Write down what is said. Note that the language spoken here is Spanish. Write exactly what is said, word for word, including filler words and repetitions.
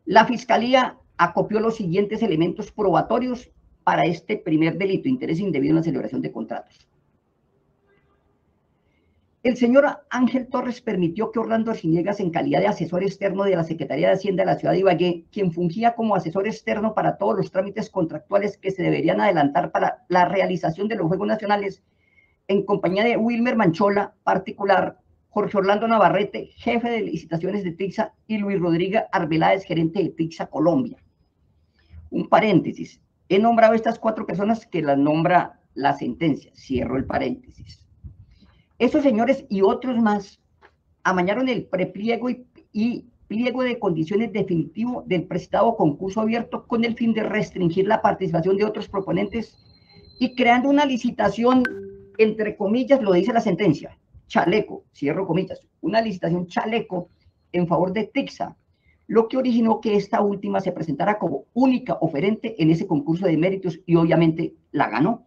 La Fiscalía acopió los siguientes elementos probatorios para este primer delito, interés indebido en la celebración de contratos. El señor Ángel Torres permitió que Orlando Arciniegas, en calidad de asesor externo de la Secretaría de Hacienda de la ciudad de Ibagué, quien fungía como asesor externo para todos los trámites contractuales que se deberían adelantar para la realización de los Juegos Nacionales, en compañía de Wilmer Manchola, particular, Jorge Orlando Navarrete, jefe de licitaciones de TICSA, y Luis Rodríguez Arbeláez, gerente de TICSA Colombia. Un paréntesis. He nombrado estas cuatro personas que las nombra la sentencia. Cierro el paréntesis. Esos señores y otros más amañaron el prepliego y, y pliego de condiciones definitivo del prestado concurso abierto con el fin de restringir la participación de otros proponentes y creando una licitación, entre comillas, lo dice la sentencia, chaleco, cierro comillas, una licitación chaleco en favor de TICSA, lo que originó que esta última se presentara como única oferente en ese concurso de méritos y obviamente la ganó.